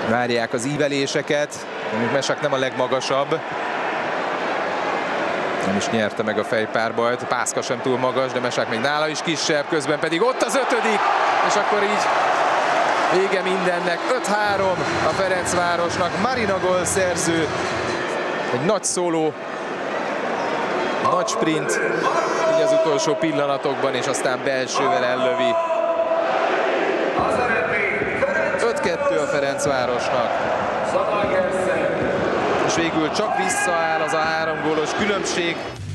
Várják az íveléseket, mondjuk Mesak nem a legmagasabb. Nem is nyerte meg a fejpárbajt, Pászka sem túl magas, de Mesak még nála is kisebb, közben pedig ott az 5., és akkor így vége mindennek. 5-3 a Ferencvárosnak, Marina gólszerző, egy nagy szóló, nagy sprint, így az utolsó pillanatokban, és aztán belsővel ellövi. 5-2 a Ferencvárosnak. És végül csak visszaáll az a 3 gólos különbség.